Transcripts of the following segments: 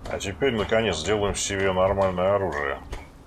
А теперь, наконец, сделаем себе нормальное оружие.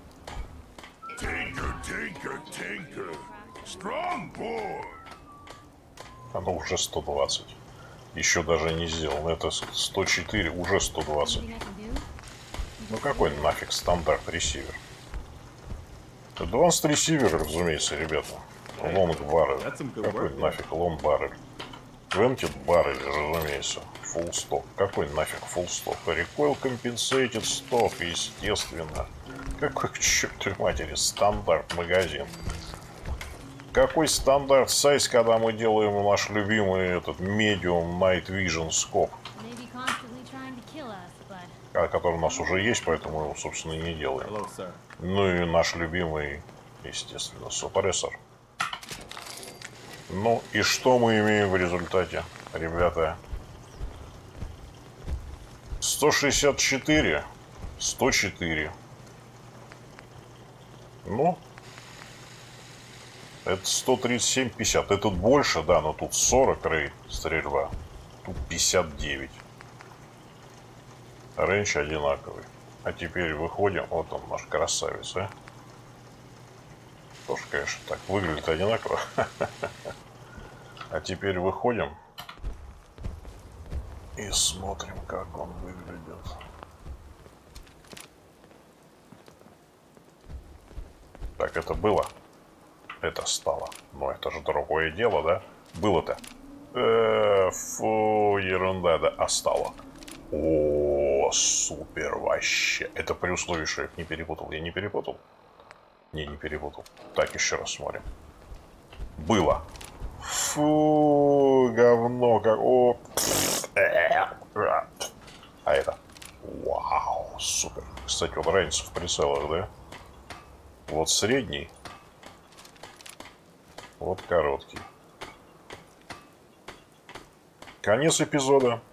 Оно уже 120. Еще даже не сделано. Это 104, уже 120. Ну какой нафиг стандарт ресивер? Advanced ресивер, разумеется, ребята. Лонг баррель. Какой нафиг лонг баррель? Венкет баррель, разумеется. Full stock. Какой нафиг full stock? Recoil compensated stock, естественно. Какой к чертовой матери стандарт магазин? Какой стандарт сайз, когда мы делаем наш любимый этот Medium Night Vision Scope? Который у нас уже есть, поэтому его, собственно, и не делаем. Ну и наш любимый, естественно, супрессор. Ну и что мы имеем в результате, ребята? 164, 104. Ну, это 137-50. Это тут больше, да, но тут 40 рей стрельба. Тут 59. Рейндж одинаковый. А теперь выходим. Вот он, наш красавец, а. Тоже, конечно, так выглядит одинаково. А теперь выходим и смотрим, как он выглядит. Так, это было. Это стало. Но это же другое дело, да? Было-то. Фу, ерунда, да. А стало. О, супер вообще. Это при условии, что я их не перепутал. Я не перепутал? Не перепутал. Так, еще раз смотрим. Было. Фу, говно, как... О. А это? Вау, супер. Кстати, вот разница в прицелах, да? Вот средний. Вот короткий. Конец эпизода.